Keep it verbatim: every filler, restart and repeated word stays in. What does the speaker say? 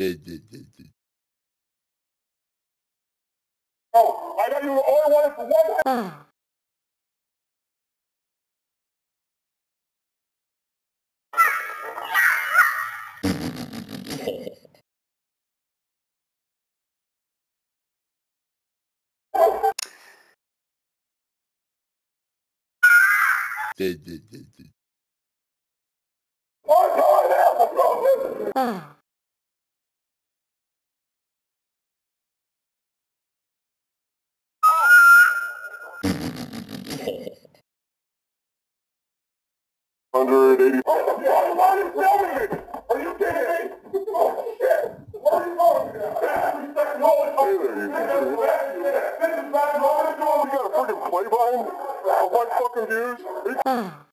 Oh, I know you only wanted for one. Hundred eighty. Why are you filming me? Are you kidding me? Oh shit! Where are you going? Hey there, you can This is bad. You got a freaking play button? A one fucking views?